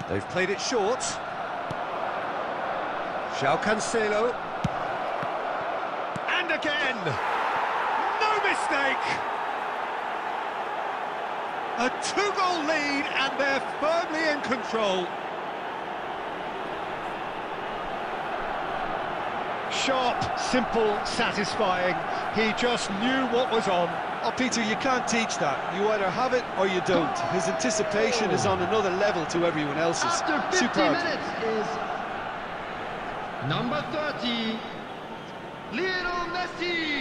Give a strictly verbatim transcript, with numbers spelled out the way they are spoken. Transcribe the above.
They've played it short. João Cancelo. And again! No mistake! A two-goal lead and they're firmly in control. Sharp, simple, satisfying. He just knew what was on. Oh, Peter, you can't teach that. You either have it or you don't. His anticipation is on another level to everyone else's. After fifty Superb. minutes is number thirty, Lionel Messi.